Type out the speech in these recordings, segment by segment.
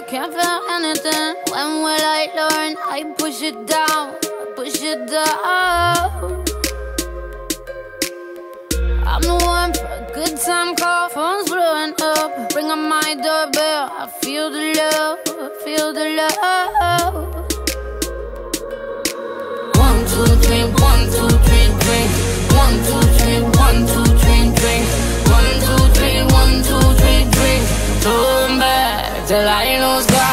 can't feel anything. When will I learn? I push it down, I push it down. I'm the one for a good time call. Phone's blowing up, ring on my doorbell. I feel the love, I feel the love. 1, 2, 3, 1, 2, 3, drink. 1, 2, 3, 1, 2, 3, drink. 1, 2, 3, 1, 2, 3, drink. Turn back till I lose God.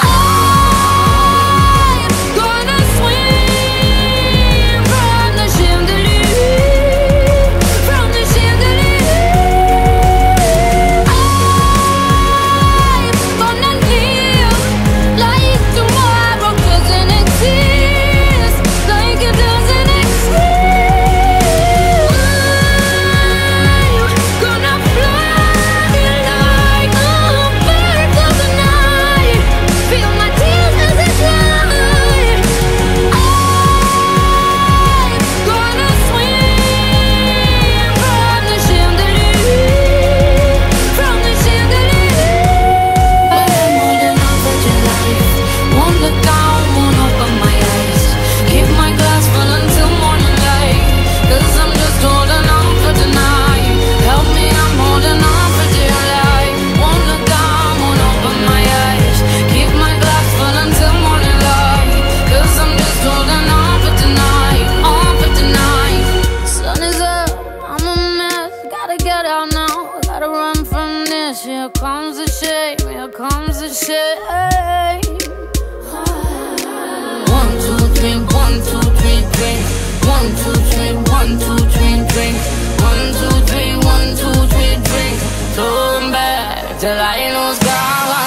Here comes the shame, here comes the shame. 1, 2, 3, 1, 2, 3, drink. 1, 2, 3, 1, 2, 3, drink. 1, 2, 3, 1, 2, 3, drink. Turn back till I lose God.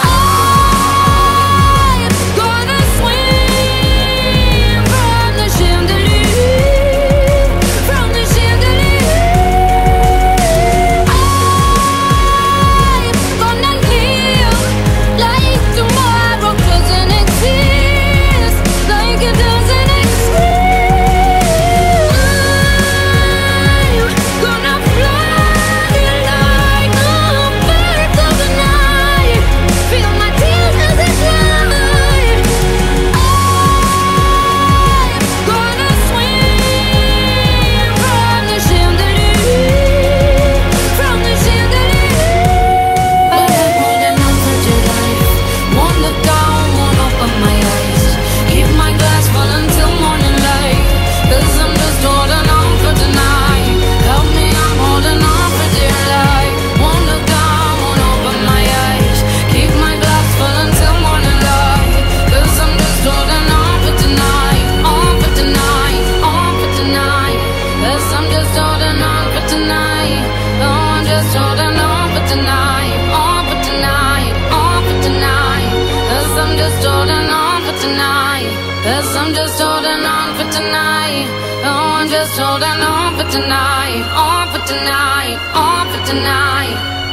Cause I'm just holding on for tonight. Oh, I'm just holding on for tonight. On for tonight, on for tonight.